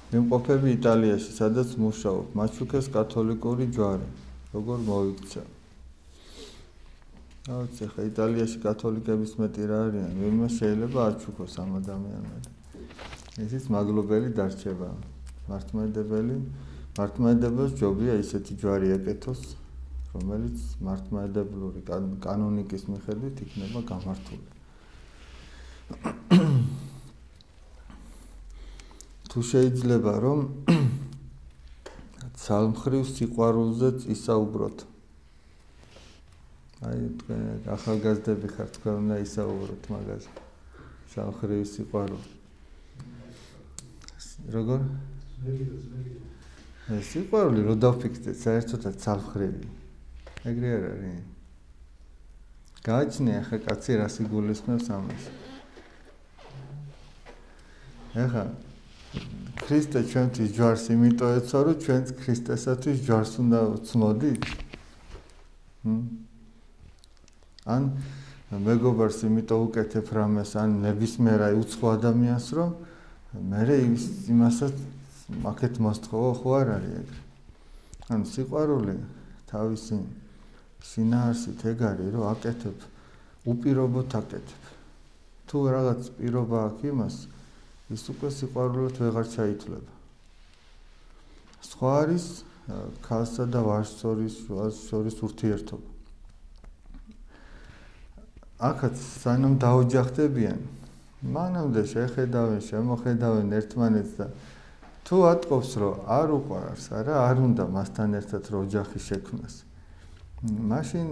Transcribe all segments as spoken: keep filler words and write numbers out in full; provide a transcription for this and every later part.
ვიმყოფები იტალიაში, სადაც მუშაობ. მაჩუქეს კათოლიკური ჯვარი. როგორ მოიქცა? აუცი, ხა იტალიაში კათოლიკების მეტი რა არიან, ვინმე შეიძლება აჩუქოს ამ ადამიანად. ისიც მაგლობელი დარჩება. მართლმადიდებელი, მართლმადიდებლებს ჯობია ისეთი ჯვარი ეკეთოს, რომელიც მართლმადიდებლური კანონიკის მიხედვით იქნება გამართული. თუ შეიძლება რომ ცალმხრივ სიყვარულზე ისაუბროთ. აი თქვენ ახალგაზრდები ხართ, თქვენ უნდა ისაუბროთ მაგაზე. ცალმხრივ სიყვარული. როგორ? სიყვარული რო დავფიქრდეთ, საერთოდაც ცალმხრივი. ეგრე არ არის. გააჩნია ხა კაცი რას იგულისხმებს ამას. ეხა ქრისტე ჩვენთვის ჯვარს იმიტომ ეცვა, რომ ჩვენც ქრისტესათვის ჯვარს უნდა ვცმოდით? ან მეგობარს იმიტომ უკეთებ რამეს, ან ნებისმიერ აი უცხო ადამიანს, რომ მერე იმასაც აქეთ მოსთხოვო ხო არ არის ეგრე. ან სიყვარული თავისი შინაარსით ეგ არის, რომ აკეთებ, უპირობოდ აკეთებ. თუ რაღაც პირობა აქვს იმას, ის უკვე სიყვარულად ვეღარ ჩაითვლება. სხვა არის ქალსა და ვაჟს შორის ურთიერთობა. აქაც სანამ დაოჯახდებიან, მანამდე შეხედავენ, შემოხედავენ ერთმანეთს და თუ ატყობს, რომ არ უყვარს, არა, არ უნდა მასთან ერთად რო ოჯახი შექმნას. მაშინ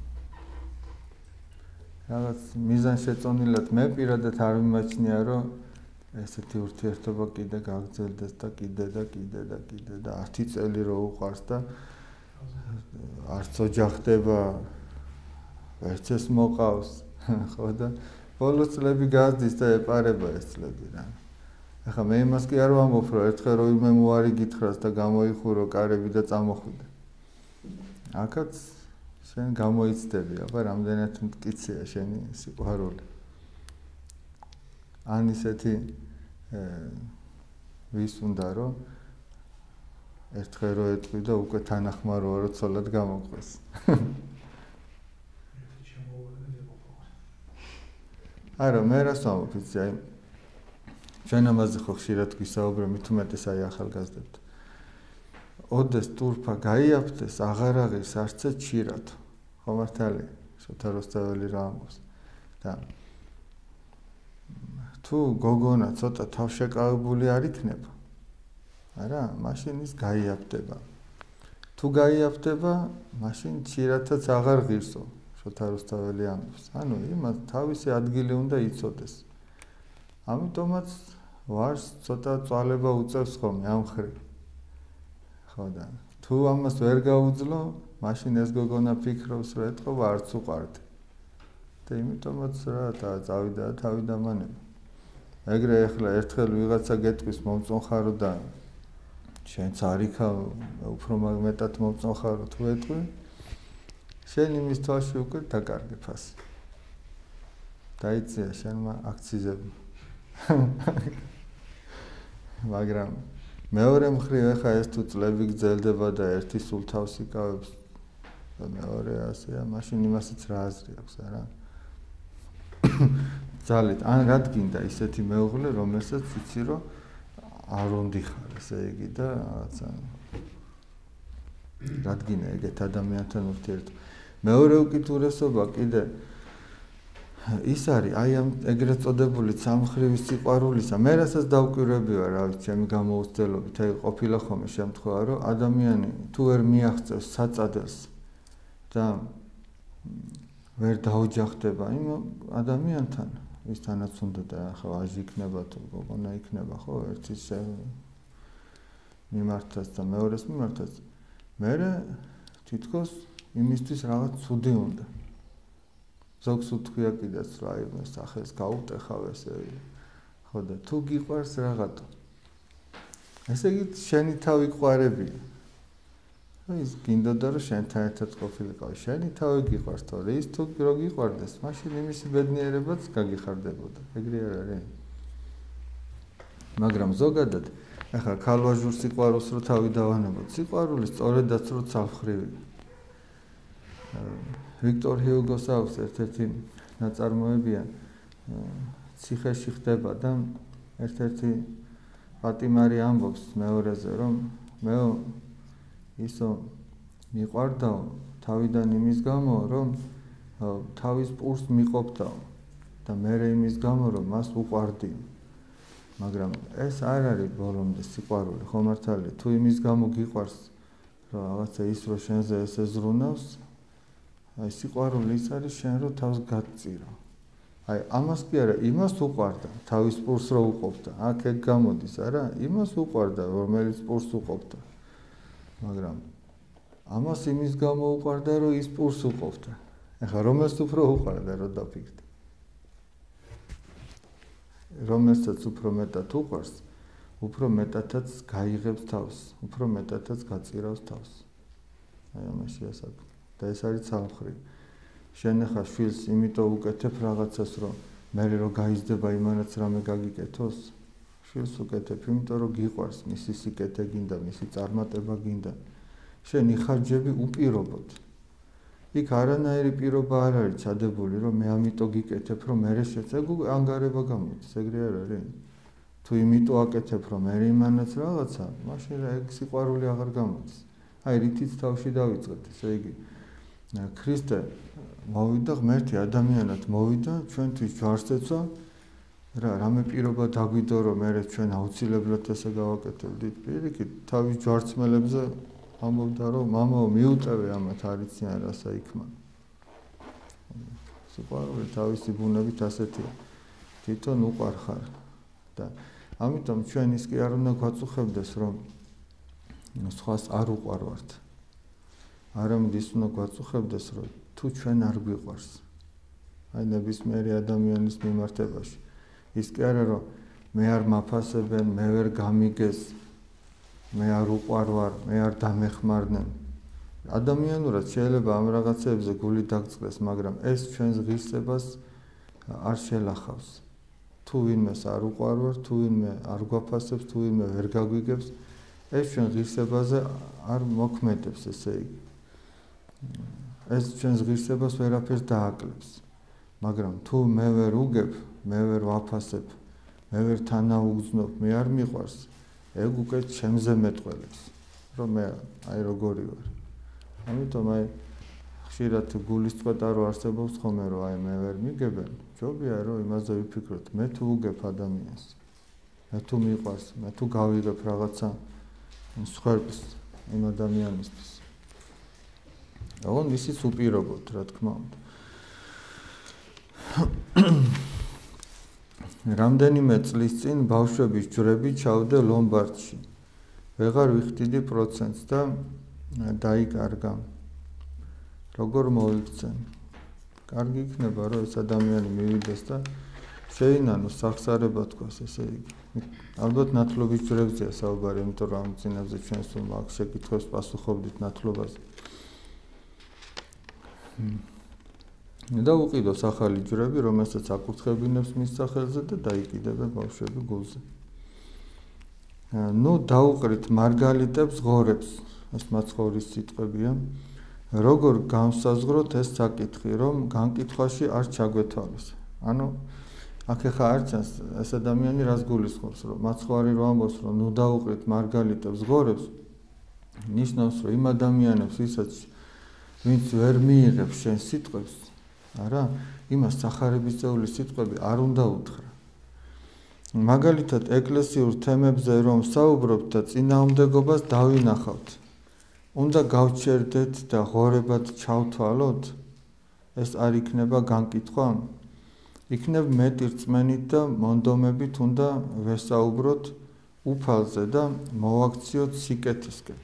რაღაც მიზანშეწონილად მე პირადად არ მიმაჩნია, რომ ესეთი ურთიერთობა კიდე გაგრძელდეს და კიდე და კიდე და კიდე და ათი წელი რო უყვარს და არც ოჯახდება, ვერც ეს მოყავს, ხო და ბოლოს წლები გადის და ეპარება ეს წლები რა. ახლა მე იმას კი არ ვამბობ, რომ ერთხელ რო იმე მოარი გითხრას და გამოიხურო კარები და წამოხვიდე. აქაც შენ გამოიცდები, აბა რამდენად მტკიცეა შენი სიყვარული. ან ისეთი ვის უნდა რომ ერთხელ რო ეტყვი და უკვე თანახმაროა რომ ცოლად გამოყვეს. არა, მე რას ვამბობ, იცი, აი ჩვენ ამაზე ხო ხშირად გვისაუბრებ, მით უმეტეს აი ახალგაზრდებთ. ოდეს ტურფა გაიაფთეს, აღარ აღის არცე ჩირათო. ხო მართალია, შოთა როსტეველი რა ამბობს. და თუ გოგონა ცოტა თავშეკავებული არ იქნება, არა, მაშინ ის გაიაფთება. თუ გაიაფთება, მაშინ ჩირათაც აღარ ღირსო. შოთა როსტეველი ამბობს. ანუ იმას თავისი ადგილი უნდა იცოდეს. ამიტომაც ვარს ცოტა წვალება უწევს ხოლმე ამ ხრივ. ხო და თუ ამას ვერ გაუძლო, მაშინ ეს გოგონა ფიქრობს, რომ ეთყობა არც უყარდი. და იმიტომაც რა წავიდა თავი დამანება. ეგრე ახლა ერთხელ ვიღაცა გეტყვის მომწონხარო და შენც არ იქა უფრო მეტად მომწონხარო თუ ეტყვი, შენ იმის თვალში უკვე დაკარგე ფასი. დაიწია შენმა აქციზები. მაგრამ მეორე მხრივ ახლა ეს თუ წლები გრძელდება და ერთი სულ თავს იკავებს და მეორე ასეა, მაშინ იმასაც რა აზრი აქვს, არა? ძალით, ან რად გინდა ისეთი მეუღლე, რომელსაც იცი, რომ არ უნდა ხარ, ესე იგი და რაღაცა რად გინდა ეგეთ ადამიანთან ურთიერთობა. მეორე უკიდურესობა კიდე ის არის, აი ამ ეგრეთ წოდებული ცალმხრივი სიყვარულისა, მე რასაც დავკვირვები ვარ, რა ვიცი, ჩემი გამოუცდელობით, აი ყოფილა ხოლმე შემთხვევა, რომ ადამიანი თუ ვერ მიაღწევს საწადელს და ვერ დაოჯახდება იმ ადამიანთან, ვისთანაც უნდა და ახლა ვაჟი იქნება თუ გოგონა იქნება, ხო, ერთის მიმართაც და მეორეს მიმართაც, მერე თითქოს იმისთვის რაღაც ცუდი უნდა. ზოგს უთქვია კიდეც, რომ აი მე სახელს გაუტეხავ ესე, ხო და თუ გიყვარს რაღაცა. ესე იგი შენი თავი ყვარებია. ის გინდოდა რომ შენთან ერთად ყოფილიყავი, შენი თავი გიყვარს, თორე ის თუ რო გიყვარდეს, მაშინ იმისი ბედნიერებაც გაგიხარდებოდა. ეგრე არ არის? მაგრამ ზოგადად ახლა ქალვაჟურ სიყვარულს რო თავი დავანებოთ, სიყვარული სწორედაც რო ცალმხრივია. ვიქტორ ჰიუგოს აქვს ერთ-ერთი ნაწარმოებია, ციხეში ხდება და ერთ-ერთი პატიმარი ამბობს მეორეზე, რომ მე ისო მიყვარდაო თავიდან იმის გამო, რომ თავის პურს მიყოფდაო და მერე იმის გამო, რომ მას უყვარდიო. მაგრამ ეს არ არის ბოლომდე სიყვარული, ხო მართალია, თუ იმის გამო გიყვარს, რომ რაღაცა ის რო შენზე ესე ზრუნავს, აი სიყვარული ის არის შენ რო თავს გაწირო. აი ამას კი არა, იმას უყვარდა, თავის პურს რო უყოფდა. აქ ეგ გამოდის, არა? იმას უყვარდა, რომელიც პურს უყოფდა. მაგრამ ამას იმის გამო უყვარდა, რომ ის პურს უყოფდა. ეხლა რომელს უფრო უყვარდა, რომ დაფიქრდე? რომელსაც უფრო მეტად უყვარს, უფრო მეტადაც გაიღებს თავს, უფრო მეტადაც გაწირავს თავს. აი ამაშია საქმე. და ეს არის ცალმხრივი. შენ ახლა შვილს იმიტომ უკეთებ რაღაცას, რომ მერე რო გაიზრდება იმანაც რამე გაგიკეთოს, შვილს უკეთებ, იმიტომ რომ გიყვარს, მისი სიკეთე გინდა, მისი წარმატება გინდა. შენ იხარჯები უპირობოდ. იქ არანაირი პირობა არ არის ჩადებული, რომ მე ამიტომ გიკეთებ, რომ მერე შეცე ანგარება გამოდის, ეგრე არ არის. თუ იმიტომ აკეთებ, რომ მერე იმანაც რაღაცა, მაშინ ეგ სიყვარული აღარ გამოდის. აი რითიც თავში დავიწყეთ, ესე იგი ქრისტე მოვიდა ღმერთი ადამიანად მოვიდა ჩვენთვის ჯვარს ეცვა რა რამე პირობა დაგვიდო რომ მე ჩვენ აუცილებლად ესე გავაკეთებდით პირიქით თავის ჯვარცმელებზე ამბობდა რომ მამაო მიუტევე ამათ არიციან რასა იქმა სიყვარული თავისი ბუნებით ასეთია თვითონ უყვარ ხარ და ამიტომ ჩვენ ის კი არ უნდა გვაწუხებდეს რომ სხვას არ უყვარვართ არამედ ის უნდა გვაწუხებდეს რომ თუ ჩვენ არ გვიყვარს აი ნებისმიერი ადამიანის მიმართებაში ის კი არა რომ მე არ მაფასებენ მე ვერ გამიგეს მე არ უყვარვარ მე არ დამეხმარნენ ადამიანურად შეიძლება ამ რაღაცებზე გული დაგწყდეს მაგრამ ეს ჩვენს ღირსებას არ შელახავს თუ ვინმეს არ უყვარვარ თუ ვინმე არ გვაფასებს თუ ვინმე ვერ გაგვიგებს ეს ჩვენ ღირსებაზე არ მოქმედებს ესე იგი ეს ჩვენს ღირსებას ვერაფერს დააკლებს მაგრამ თუ მე ვერ უგებ მე ვერ ვაფასებ მე ვერ თანაუგზნობ მე არ მიყვარს ეგ უკვე ჩემზე მეტყველებს რომ მე აი როგორი ვარ ამიტომ აი ხშირად გულისწყეთა რო არსებობს ხოლმე რომ აი მე ვერ მიგებენ ჯობია რომ იმაზე ვიფიქროთ მე თუ უგებ ადამიანს მე თუ მიყვარს მე თუ გავიღებ რაღაცა სხვებს იმ ადამიანისთვის ოღონდ ისიც უპირობოდ რა თქმა უნდა რამდენიმე წლის წინ ბავშვების ჯვრები ჩავდე ლომბარდში ვეღარ ვიხდიდი პროცენტს და დაიკარგა როგორ მოიქცენ კარგი იქნება რომ ეს ადამიანი მივიდეს და შეინანოს სახსარება თქვას ესე იგი ალბათ ნათლობის ჯვრებზეა საუბარი იმიტომ რომ ამ წინებზე ჩვენ სულ მაგ შეკითხვებს პასუხობდით ნათლობაზე და უყიდოს ახალი ჯვრები რომელსაც აკურთხებინებს მის სახელზე და დაიკიდებენ ბავშვები გულზე ნუ დაუყრით მარგალიტებს ღორებს ეს მაცხოვრის სიტყვებია როგორ განსაზღვროთ ეს საკითხი რომ განკითხვაში არ ჩაგვეთვალოს ანუ აქ ახლა არც ეს ადამიანი რას გულისხმობს რომ მაცხვარი რომ ამბობს რომ ნუ დაუყრით მარგალიტებს ღორებს ნიშნავს რომ იმ ადამიანებს ვისაც ვინც ვერ მიიღებს შენ სიტყვებს არა იმას სახარების წევლის სიტყვები არ უნდა უთხრა მაგალითად ეკლესიურ თემებზე რომ საუბრობთ და წინააღმდეგობას დავინახავთ უნდა გავჩერდეთ და ღორებად ჩავთვალოთ ეს არ იქნება განკითხვა იქნებ მეტი რწმენით და მონდომებით უნდა ვესაუბროთ უფალზე და მოვაქციოთ სიკეთისკენ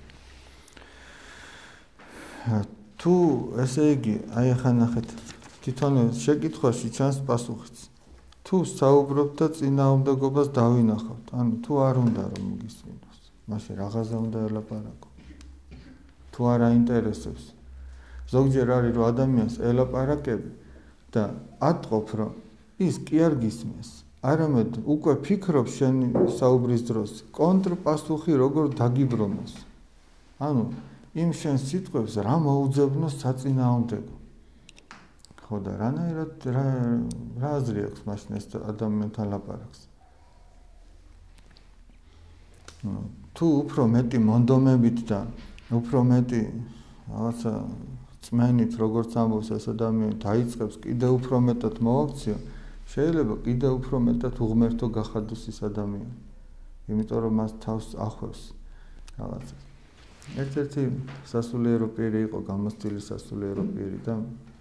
თუ ესე იგი აი ახლა ნახეთ თვითონ შეკითხვაში ჩანს პასუხიც თუ საუბრობთ და წინააღმდეგობას დავინახავთ ანუ თუ არ უნდა რომ მოგისმინოს მაშინ რაღაცა უნდა ელაპარაკო თუ არ აინტერესებს ზოგჯერ არის რომ ადამიანს ელაპარაკები და ატყობ რომ ის კი არ გისმენს არამედ უკვე ფიქრობ შენი საუბრის დროს კონტრპასუხი როგორ დაგიბრუნოს. ანუ იმ შენ სიტყვებს რა მოუძებნოს საწინააღმდეგო. ხო და რანაირად რა რა აზრი აქვს მაშინ ეს ადამიანთან ლაპარაკს. თუ უფრო მეტი მონდომებით და უფრო მეტი რაღაცა წმენით როგორც ამბობს ეს ადამიანი დაიწყებს კიდევ უფრო მეტად მოაქციო, შეიძლება კიდევ უფრო მეტად უღმერთო გახადოს ის ადამიანი. იმიტომ რომ მას თავს ახვევს რაღაცა. ერთ-ერთი სასულიერო პირი იყო, გამოცდილი სასულიერო პირი და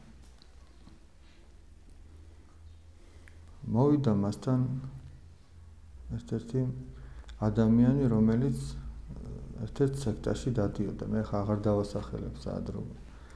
მოვიდა მასთან ერთ-ერთი ადამიანი, რომელიც ერთ-ერთ სექტაში დადიოდა, მე ხა აღარ დავასახელებ საადრობო.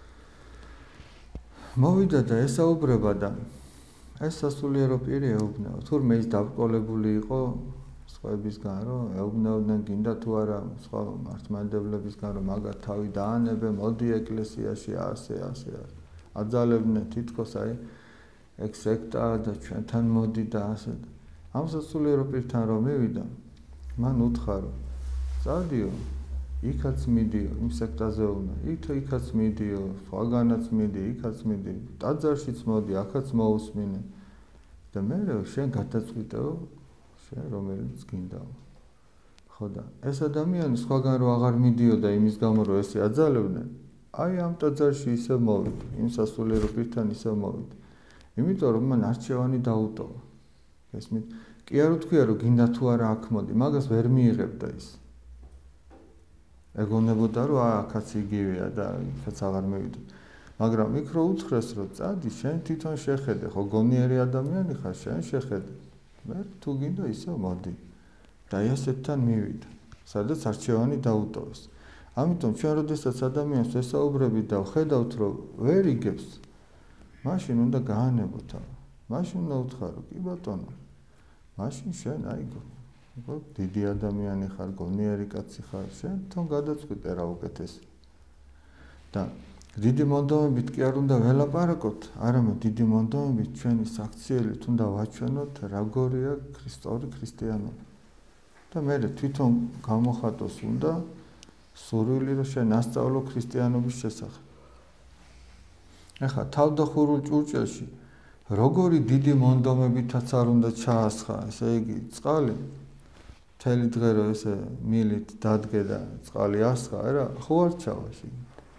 მოვიდა და ესაუბრება და ეს სასულიერო პირი ეუბნება, თურმე ის დაბრკოლებული იყო სხვაებისგან, რომ ეუბნებოდნენ გინდა თუ არა სხვა მართლმადიდებლებისგან, რომ მაგათ თავი დაანებე, მოდი ეკლესიაში ასე ასე აძალებდნენ თითქოს აი ეგ სექტაა და ჩვენთან მოდი და ასე. ამ სასულიერო პირთან რომ მივიდა, მან უთხრა რომ წადიო, იქაც მიდიო, იმ სექტაზე უნდა, იქ იქაც მიდიო, სხვაგანაც მიდი, იქაც მიდი, ტაძარშიც მოდი, აქაც მოусმინე და მე შენ გადაწყვიტეო, შენ რომელიც გინდაო. ხო და ეს ადამიანი სხვაგან რო აღარ მიდიოდა იმის გამო რომ ესე აძალებდნენ, აი ამ ტაძარში ისევ მოვიდა, იმ სასულიერო პირთან ისევ მოვიდა. იმიტომ რომ მან არჩევანი დაუტოვა. ესმით, კი არ უთქვია რომ გინდა თუ არა აქ მოდი, მაგას ვერ მიიღებდა ის. ეგონებოდა რომ აქაც იგივეა და იქაც აღარ მივიდა. მაგრამ იქ რო უთხრეს რომ წადი, შენ თვითონ შეხედე, ხო გონიერი ადამიანი ხარ, შენ შეხედე. მე თუ გინდა ისევ მოდი. და ასეთთან მივიდა, სადაც არჩევანი დაუტოვეს. ამიტომ ჩვენ როდესაც ადამიანს ვესაუბრებით და ვხედავთ რომ ვერ იგებს, მაშინ უნდა გაანებო თავი. მაშინ უნდა უთხრა, კი ბატონო. მაშინ შენ აი დიდი ადამიანი ხარ, გონიერი კაცი ხარ, შენ თვითონ გადაწყვიტე რა უკეთესი. და დიდი მონდომებით კი არ უნდა ველაპარაკოთ, არამედ დიდი მონდომებით ჩვენი საქციელით უნდა ვაჩვენოთ როგორია ქრისტორი ქრისტიანობა. და მე თვითონ გამოხატოს უნდა სურვილი რომ შენ ასწავლო ქრისტიანობის შესახებ. ეხლა თავდახურულ ჭურჭელში როგორი დიდი მონდომებითაც არ უნდა ჩაასხა, ესე იგი წყალი მთელი დღე რომ ესე მილით დადგე და წყალი ასხა, რა ხო არ ჩავაში.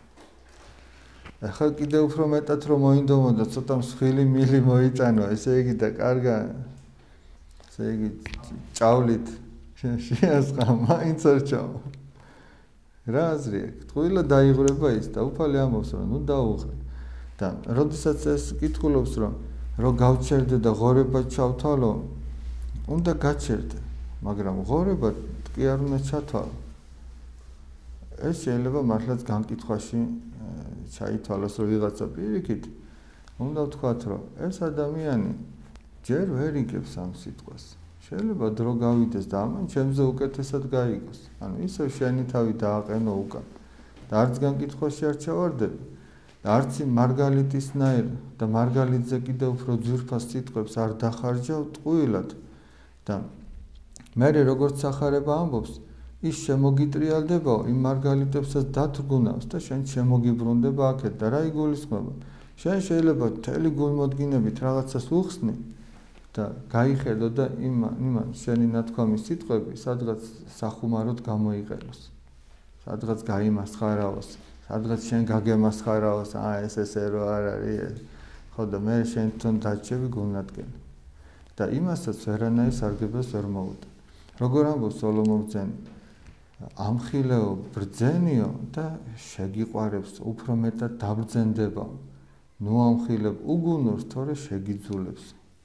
ეხლა კიდევ უფრო მეტად რომ მოინდომოდა ცოტა მსხვილი მილი მოიტანო, ესე იგი და კარგა ესე იგი ჭავლით შეასხა, მაინც არ ჩავა. რა აზრი აქვს? ტყუილა დაიღრება ის და უფალი ამბობს რომ ნუ დაუღრე. და როდესაც ეს კითხულობს რომ რო გავჩერდე და ღორება ჩავთვალო, უნდა გაჩერდე, მაგრამ ღორება კი არ უნდა ჩათვალო. ეს შეიძლება მართლაც განკითხვაში ჩაითვალოს რომ ვიღაცა პირიქით, უნდა ვთქვათ რომ ეს ადამიანი ჯერ ვერ იგებს ამ სიტყვას. შეიძლება დრო გავიდეს და ამან ჩემზე უკეთესად გაიგოს. ანუ ისევ შენი თავი დააყენო უკან. და არც განკითხვაში არ ჩავარდები. არც მარგალიტისნაირ და მარგალიტზე კიდევ უფრო ძვირფას სიტყვებს არ დახარჯავ ტყუილად და მე როგორც სახარება ამბობს, ის შემოგიტრიალდებაო, იმ მარგალიტებსაც დათრგუნავს და შენ შემოგიბრუნდება აქეთ და რა იგულისხმება? შენ შეიძლება მთელი გულმოდგინებით რაღაცას უხსნი და გაიხედო და იმან შენი ნათქვამის სიტყვები სადღაც სახუმაროდ გამოიყენოს, სადღაც გაიმასხარაოს. სადღაც შენ გაგემასხარაოს, აა ეს ესე რო არ არის, ხო და მე შენ თვითონ დაჩები გულნადგენი. და იმასაც ვერანაირ სარგებელს ვერ მოვუდა. როგორ ამბობს სოლომონ ბრძენი, ამხილეო ბრძენიო და შეგიყვარებს უფრო მეტად დაბრძენდება. ნუ ამხილებ უგუნურს, თორე შეგიძულებს.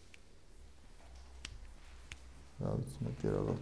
რა ვიცი, მეტი რაღაც.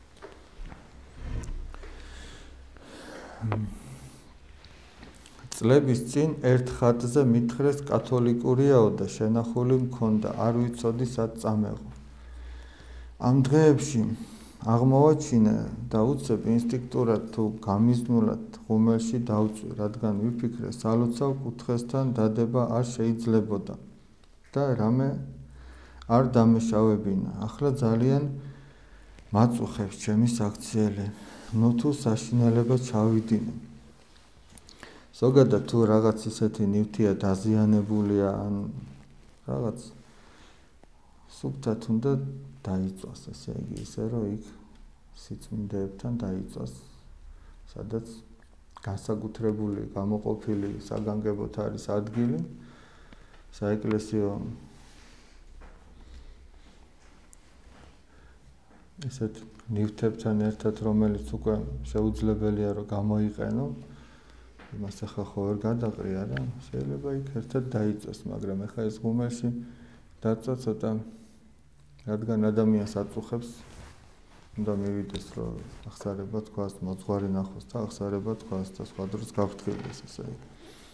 წლების წინ ერთ ხატზე მითხრეს კათოლიკურიაო და შენახული მქონდა, არ ვიცოდი სად წამეღო. ამ დღეებში აღმოვაჩინე და უცებ ინსტინქტურად თუ გამიზნულად ღუმელში დავწვი, რადგან ვიფიქრე სალოცავ კუთხესთან დადება არ შეიძლებოდა და რამე არ დამეშავებინა. ახლა ძალიან მაწუხებს ჩემი საქციელი. ნუ თუ საშინელება ჩავიდინე. ზოგადად თუ რაღაც ისეთი ნივთია დაზიანებულია ან რაღაც სუბტად უნდა დაიწვას, ესე იგი, ისე რომ იქ სიწმინდეებთან დაიწვას, სადაც განსაკუთრებული, გამოყოფილი საგანგებოდ არის ადგილი, საეკლესიო ესეთ ნივთებთან ერთად, რომელიც უკვე შეუძლებელია რომ გამოიყენო, იმას ახლა ხო ვერ გადაყრია რა, შეიძლება იქ ერთად დაიწვას, მაგრამ ახლა ეს ღუმელში დაწვა ცოტა, რადგან ადამიანს აწუხებს, უნდა მივიდეს რომ აღსარება თქვას, მოძღვარი ნახოს და აღსარება თქვას და სხვა დროს გავფრთხილდეს ესე იგი.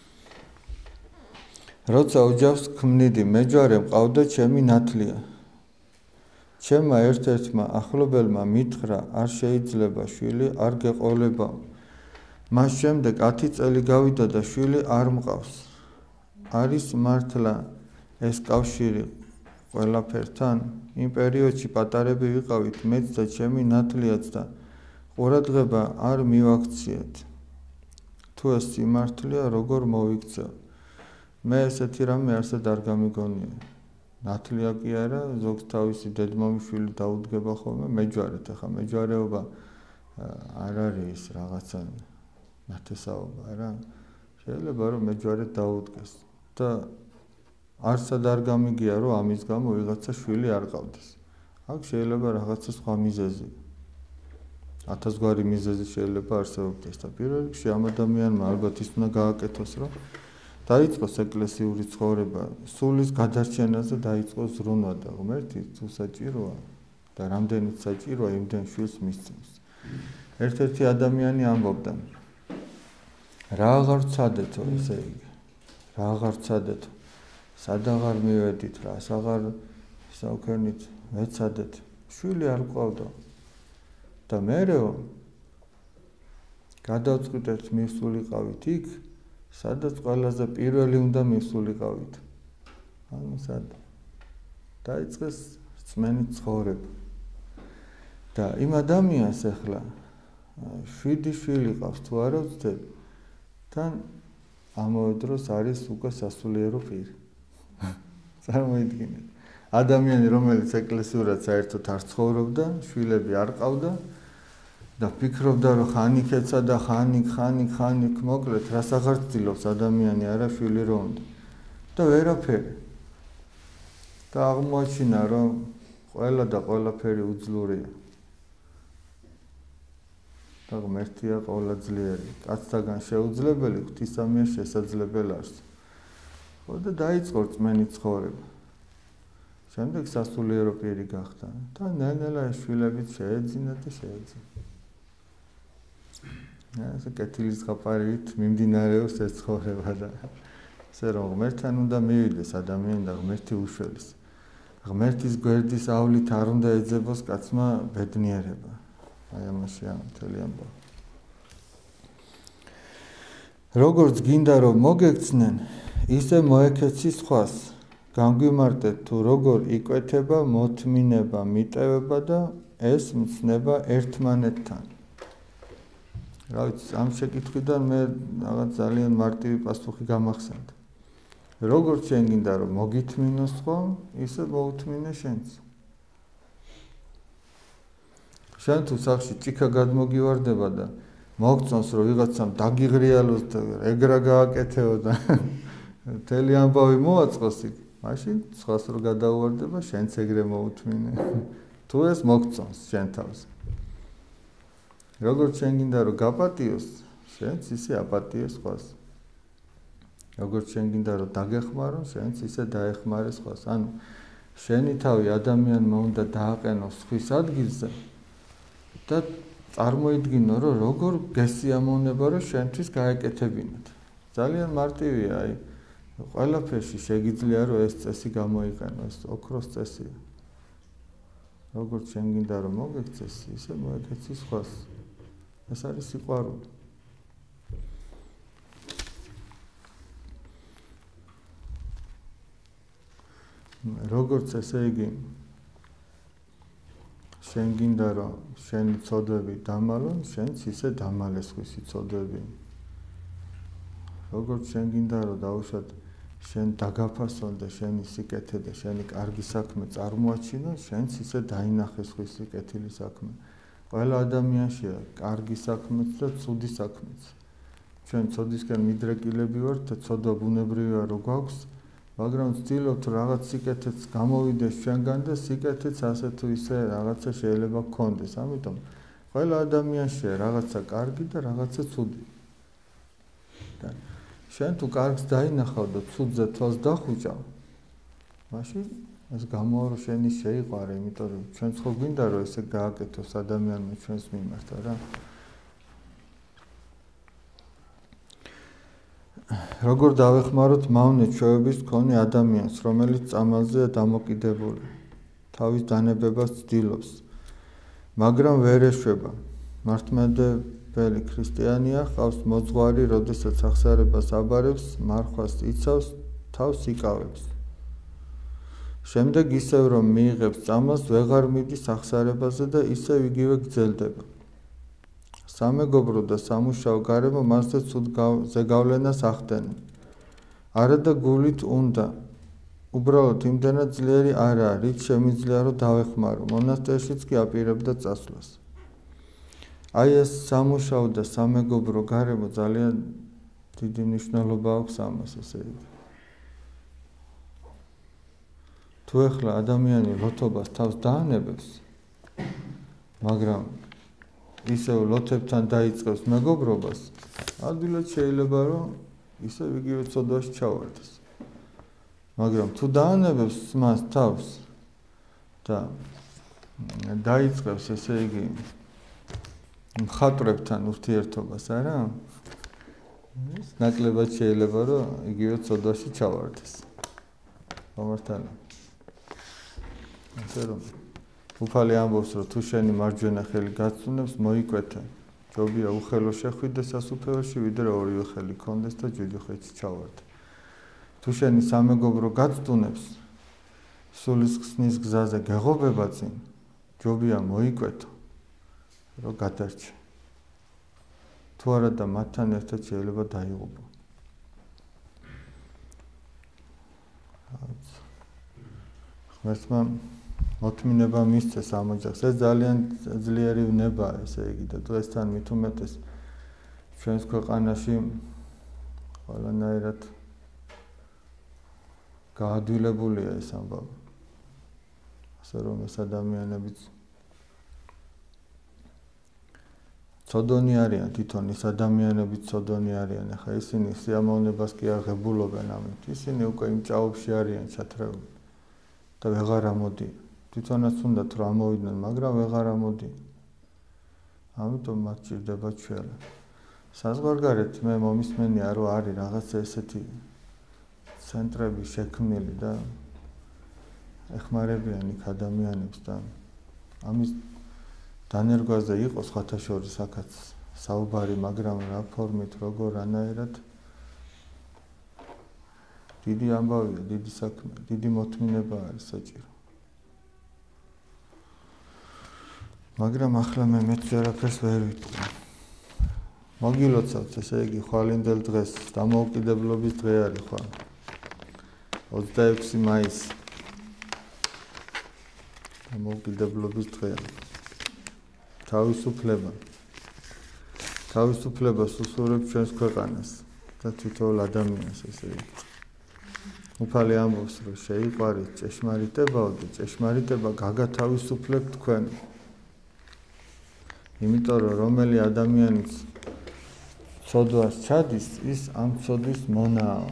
როცა ოჯახს ქმნიდი, მეჯვარე მყავდა ჩემი ნათლია. ჩემმა ერთ-ერთმა ახლობელმა მითხრა, არ შეიძლება შვილი არ გეყოლება. მას შემდეგ ათი წელი გავიდა და შვილი არ მყავს. არის მართლა ეს კავშირი ყველაფერთან? იმ პერიოდში პატარები ვიყავით მეც და ჩემი ნათლიაც და ყურადღება არ მივაქციეთ. თუ ეს სიმართლეა, როგორ მოვიქცევ? მე ესეთი რამე არსად არ გამიგონია. ნათლია კი არა, ზოგს თავისი დედმამიშვილი დაუდგება ხოლმე მეჯვარეთ, ახლა მეჯვარეობა არ არის რაღაცა ნათესაობა რა. შეიძლება რომ მეჯვარეთ დაუდგეს და არსად არ გამიგია რომ ამის გამო ვიღაცა შვილი არ ყავდეს. აქ შეიძლება რაღაცა სხვა მიზეზი. ათასგვარი მიზეზი შეიძლება არსებობდეს და პირველ რიგში ამ ადამიანმა ალბათ ის უნდა გააკეთოს რომ დაიწყოს ეკლესიური ცხოვრება, სულის გადარჩენაზე დაიწყოს ზრუნვა და ღმერთი თუ საჭიროა და რამდენიც საჭიროა იმდენ შვილს მისცემს. ერთ-ერთი ადამიანი ამბობდა რა აღარ ვცადეთო, ესე იგი, რა აღარ ვცადეთო, სად აღარ მივედით, რას აღარ საუქერნით ვეცადეთ, შვილი არ გვყავდა და მერეო გადავწყვიტეთ მივსულიყავით იქ, სადაც ყველაზე პირველი უნდა მივსულიყავით. ანუ სად დაიწყეს რწმენით ცხოვრება. და იმ ადამიანს ახლა შვიდი შვილი ყავს თუ არა ვცდებ, თან ამავე დროს არის უკვე სასულიერო პირი. წარმოიდგინეთ. ადამიანი, რომელიც ეკლესიურად საერთოდ არ ცხოვრობდა, შვილები არ ყავდა და ფიქრობდა, რომ ხანიქეცა და ხანიქ, ხანიქ, ხანიქ მოკლედ, რას აღარ ცდილობს ადამიანი, არა შვილი რო უნდა. და ვერაფერი. და აღმოაჩინა, რომ ყველა და ყველაფერი უძლურია. და ღმერთია ყოვლადწლიერი. კაცთაგან შეუძლებელი, ღვთისამია შესაძლებელი არს. ხო და დაიწყო რწმენით ცხოვრება. შემდეგ სასულიერო პირი გახდა და ნელ-ნელა ეს შვილებიც შეეძინა და შეეძინა. ასე კეთილის ხაპარით მიმდინარეობს ეს ცხოვრება და ასე რომ ღმერთთან უნდა მივიდეს ადამიანი და ღმერთი უშველის. ღმერთის გვერდის ავლით არ უნდა ეძებოს კაცმა ბედნიერება. აი ამაშია მთელი ამბავი. როგორც გინდა რომ მოგექცნენ, ისე მოექეცი სხვას. განგვიმარტეთ თუ როგორ იკვეთება მოთმინება, მიტევება და ეს მცნება ერთმანეთთან. რა ვიცი, ამ შეკითხვიდან მე რაღაც ძალიან მარტივი პასუხი გამახსენდა. როგორც შენ გინდა რომ მოგითმინოს სხვა, ისე მოუთმინე შენც. შენ თუ სახში ჭიქა გადმოგივარდება და მოგწონს რომ ვიღაცამ დაგიღრიალოს და ეგრა გააკეთეო და მთელი ამბავი მოაწყოს იქ, მაშინ სხვას რო გადაუვარდება, შენც ეგრე მოუთმინე. თუ ეს მოგწონს შენ თავს. როგორც შენ გინდა რომ გაპატიოს, შენც ისე აპატიე სხვას. როგორც შენ გინდა რომ დაგეხმარო, შენც ისე დაეხმარე სხვას. ანუ შენი თავი ადამიანმა უნდა დააყენოს სხვის ადგილზე და წარმოიდგინო, რომ როგორ გესიამოვნება, რომ შენთვის გაეკეთებინათ. ძალიან მარტივია, აი, ყველაფერში შეგიძლია, რომ ეს წესი გამოიყენო, ეს ოქროს წესია. როგორც შენ გინდა, რომ მოგექცეს, ისე მოექცი სხვას. ეს არის სიყვარული. როგორც ესე იგი შენ გინდა რომ შენი ცოდვები დამალონ, შენც ისე დამალეს ხმისი ცოდვები. როგორც შენ გინდა რომ დაუშვათ შენ დაგაფასონ და შენი სიკეთე და შენი კარგი საქმე წარმოაჩინო, შენც ისე დაინახეს ხისი კეთილი საქმე. ყველა ადამიანშია კარგი საქმეც და ცუდი საქმეც. ჩვენ ცოდისკენ მიდრეკილები ვართ და ცოდვა ბუნებრივია რომ გვაქვს, მაგრამ ვცდილობთ რაღაც სიკეთეც გამოვიდეს ჩვენგან და სიკეთეც ასე თუ ისე რაღაცა შეიძლება გქონდეს. ამიტომ ყველა ადამიანშია რაღაცა კარგი და რაღაცა ცუდი. და შენ თუ კარგს დაინახავ და ცუდზე თვალს დახუჭავ, მაშინ ეს გამოვა რომ შენი შეიყვარე, იმიტომ რომ ჩვენც ხო გვინდა რომ ესე გააკეთოს ადამიანმა ჩვენს მიმართ, არა? როგორ დავეხმაროთ მავნე ჩვევების მქონე ადამიანს, რომელიც წამალზეა დამოკიდებული, თავის დანებებას ცდილობს, მაგრამ ვერ ეშვება. მართლმადიდებელი ქრისტიანია, ყავს მოძღვარი, როდესაც ახსარებას აბარებს, მარხვას იცავს, თავს იკავებს. შემდეგ ისევ რომ მიიღებს წამალს, ვეღარ მიდის ახსარებაზე და ისევ იგივე გრძელდება. სამეგობრო და სამუშაო გარემო მასზე ცუდ ზეგავლენას ახდენენ. არა და გულით უნდა. უბრალოდ იმდენად ძლიერი არაა, რით შემიძლია რომ დავეხმარო. მონასტერშიც კი აპირებდა წასვლას. აი ეს სამუშაო და სამეგობრო გარემო ძალიან დიდი მნიშვნელობა აქვს ამას, ესე იგი. თუ ეხლა ადამიანი ლოთობას თავს დაანებებს, მაგრამ ისევ ლოთებთან დაიწყებს მეგობრობას, ადვილად შეიძლება რომ ისევ იგივე ცოდვაში ჩავარდეს. მაგრამ თუ დაანებებს მას თავს და დაიწყებს ესე იგი მხატვრებთან ურთიერთობას, არა? ნაკლებად შეიძლება რომ იგივე ცოდვაში ჩავარდეს. გამართალი. ასე რომ უფალი ამბობს, რომ თუ შენი მარჯვენა ხელი გაწუნებს, მოიკვეთე. ჯობია უხელო შეხვიდე სასუფეველში, ვიდრე ორივე ხელი გქონდეს და ჯვიჯუხეთში ჩავარდე. თუ შენი სამეგობრო გაწუნებს, სულისხსნის გზაზე გეღობება წინ, ჯობია მოიკვეთო, რომ გადარჩე. თუ არა და მათთან ერთად შეიძლება დაიღუპო. ღმერთმა მოთმინება მისცეს ამ ოჯახს. ეს ძალიან ძლიერი ვნებაა, ესე იგი, და დღესთან მით უმეტეს ჩვენს ქვეყანაში ყველანაირად გაადვილებულია ეს ამბავი. ასე რომ ეს ადამიანებიც ცოდონი არიან, თვითონ ეს ადამიანებიც ცოდონი არიან. ახლა ისინი სიამოვნებას კი აღებულობენ ამით. ისინი უკვე იმ ჭაობში არიან ჩათრეული და ვეღარ ამოდიან. თვითონაც უნდათ რომ ამოვიდნენ, მაგრამ ვეღარ ამოდიან. ამიტომ მათ ჭირდება ჩვეულა. საზღვარგარეთ მე მომისმენია რომ არის რაღაცა ესეთი ცენტრები შექმნილი და ეხმარებიან იქ ადამიანებს და ამის დანერგვაზე იყოს ხათაშორის აქაც საუბარი, მაგრამ რა ფორმით, როგორ, რანაირად დიდი ამბავია, დიდი საქმე, დიდი მოთმინება არის საჭირო. მაგრამ ახლა მე მეც ვერაფერს ვერ ვიტყვი. მოგილოცავთ, ესე იგი, ხვალინდელ დღეს, დამოუკიდებლობის დღე არის ხვალ. ოცდაექვსი მაისი. დამოუკიდებლობის დღეა. თავისუფლება. თავისუფლებას უსურვებს ჩვენს ქვეყანას და თითოეულ ადამიანს, ესე იგი. უფალი ამბობს, რომ შეიყვარეთ ჭეშმარიტებაო და ჭეშმარიტება გაგათავისუფლებთ თქვენ. იმიტომ რომ რომელი ადამიანიც ცოდვას ჩადის, ის ამ ცოდვის მონაა.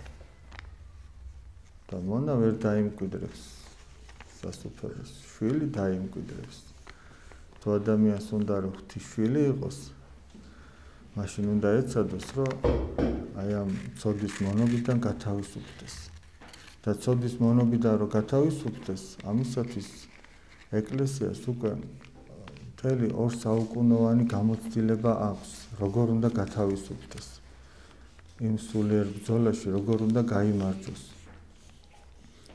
და მონა ვერ დაიმკვიდრებს სასופველოს. შვილი დაიმკვიდრებს. თუ ადამიანს უნდა რომ ღვთისშვილი იყოს, მაშინ უნდა ეცადოს, რომ აი ამ ცოდვის მონობიდან გათავისუფლდეს. და ცოდვის მონობიდან რომ გათავისუფლდეს, ამისათვის ეკლესიას უკვე მთელი ორ საუკუნოვანი გამოცდილება აქვს, როგორ უნდა გათავისუფლდეს. იმ სულიერ ბრძოლაში როგორ უნდა გაიმარჯვოს.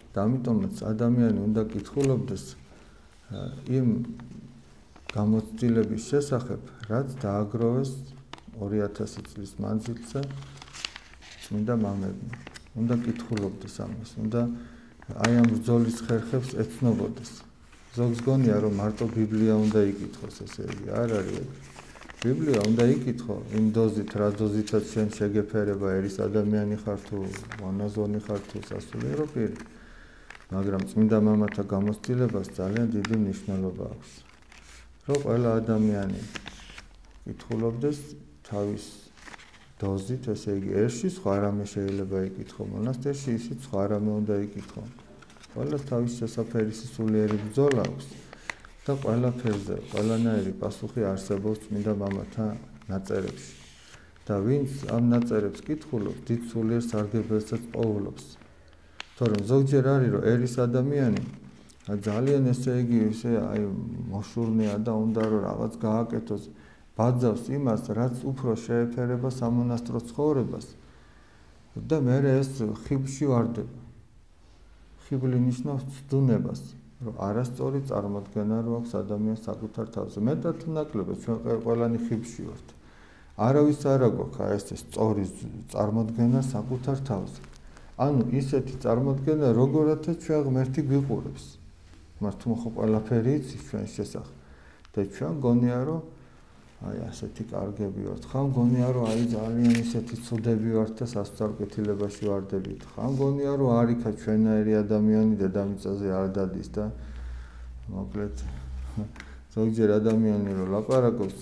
და ამიტომაც ადამიანი უნდა კითხულობდეს იმ გამოცდილების შესახებ, რაც დააგროვეს ორი ათასი წლის მანძილზე წმინდა მამებმა. უნდა კითხულობდეს ამას, უნდა აი ამ ბრძოლის ხერხებს ეცნობოდეს. ზოგს გონია, რომ მარტო ბიბლია უნდა იკითხოს, ესე იგი, არ არის. ბიბლია უნდა იკითხო იმ დოზით, რა დოზითაც შენ შეგეფერება, ერის ადამიანი ხარ თუ მონაზონი ხარ თუ სასულიერო პირი. მაგრამ წმინდა მამათა გამოცდილებას ძალიან დიდი მნიშვნელობა აქვს. რომ ყველა ადამიანი კითხულობდეს თავის დოზით, ესე იგი, ერში სხვა რამე შეიძლება იკითხო, მონასტერში ისიც სხვა რამე უნდა იკითხო. ყველას თავის შესაფერი სულიერი ბრძოლა აქვს და ყველაფერზე, ყველანაირი პასუხი არსებობს წმინდა მამათა ნაწერებში. და ვინც ამ ნაწერებს კითხულობს, დიდ სულიერ სარგებელსაც პოულობს. თორემ ზოგჯერ არის, რომ ერის ადამიანი ძალიან ესე იგი, ესე აი მოშურნეა და უნდა რომ რაღაც გააკეთოს, ბაძავს იმას, რაც უფრო შეეფერება სამონასტრო ცხოვრებას და მერე ეს ხიბში ვარდება. ხიბლი ნიშნავს ცდუნებას, რომ არასწორი წარმოდგენა რო აქვს ადამიანს საკუთარ თავზე. მეტად თუ ნაკლებად ჩვენ ყველანი ხიბში ვართ. არავის არ აქვს ეს სწორი წარმოდგენა საკუთარ თავზე. ანუ ისეთი წარმოდგენა, როგორათაც ჩვენ ღმერთი გვიყურებს. მართლა ხო ყველაფერი იცის ჩვენ შესახებ. და ჩვენ გონია რომ აი ასეთი კარგები ვართ. ხან გონია რომ აი ძალიან ისეთი ცუდები ვართ და სასწაულკეთილებაში ვარდებით. ხან გონია რომ არიქა ჩვენაირი ადამიანი დედამიწაზე არ დადის და მოკლედ ზოგჯერ ადამიანი რომ ლაპარაკობს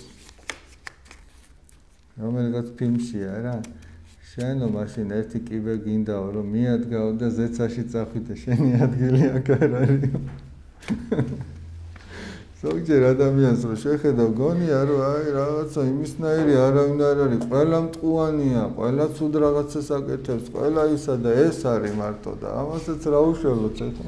რომელიღაც ფილმშია რა შენო მაშინ ერთი კიბე გინდაო რომ მიადგაო და ზეცაში წახვიდე და შენი ადგილი აქ არ არის. ზოგჯერ ადამიანს რო შეხედავ გონია რომ აი რაღაცა იმისნაირი არავინ არ არის, ყველა მტყუანია, ყველა ცუდ რაღაცას აკეთებს, ყველა ისა და ეს არის მარტო და ამასაც რა უშველოთ ეხლა.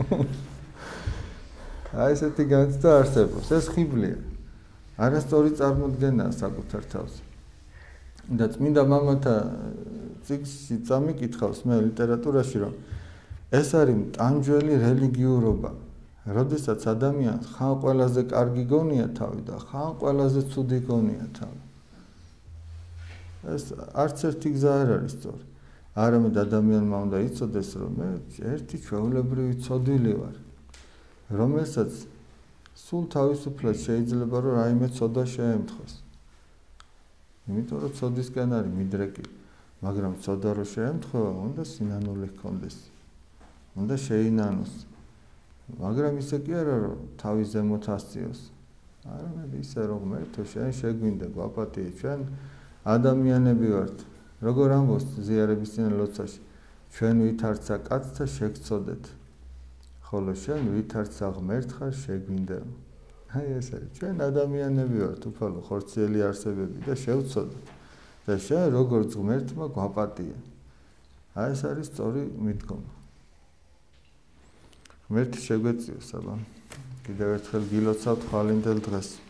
აი ესეთი განცდა არსებობს, ეს ხიბლია. არასწორი წარმოდგენაა საკუთარ თავზე. და წმინდა მამათა წიგნში წამიკითხავს მე ლიტერატურაში რომ ეს არის მტანჯველი რელიგიურობა. როდესაც ადამიანს ხან ყველაზე კარგი გონია თავი და ხან ყველაზე ცუდი გონია თავი. ეს არც ერთი გზა არ არის სწორი. არამედ ადამიანმა უნდა იცოდეს, რომ მე ერთი ჩვეულებრივი ცოდვილი ვარ, რომელსაც სულ თავისუფლად შეიძლება რომ რაიმე ცოდა შეემთხოს. იმიტომ რომ ცოდისკენ არის მიდრეკი, მაგრამ ცოდა რო შეემთხვა, უნდა სინანული ჰქონდეს. უნდა შეინანოს. მაგრამ ისე კი არა რომ თავის ზემოთ ასწიოს. არამედ ისე რომ ღმერთო შენ შეგვინდა გვაპატიე, ჩვენ ადამიანები ვართ. როგორ ამბობს ზიარების წინ ლოცვაში, ჩვენ ვითარცა კაცთა შეგწოდეთ. ხოლო შენ ვითარცა ღმერთ ხარ შეგვინდა. აი ეს არის, ჩვენ ადამიანები ვართ, უფალო ხორციელი არსებები და შევწოდეთ. და შენ როგორც ღმერთმა გვაპატიე. აი ეს არის სწორი მიდგომა. ღმერთი შეგვეციოს აბა. კიდევ ერთხელ გილოცავთ ხვალინდელ დღეს.